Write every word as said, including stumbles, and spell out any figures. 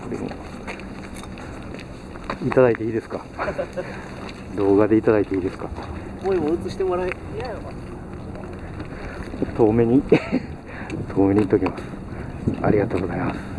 これもいただいていいですか？動画でいただいていいですか？ 声も映してもらえ。 遠目に遠目に言っときます。ありがとうございます。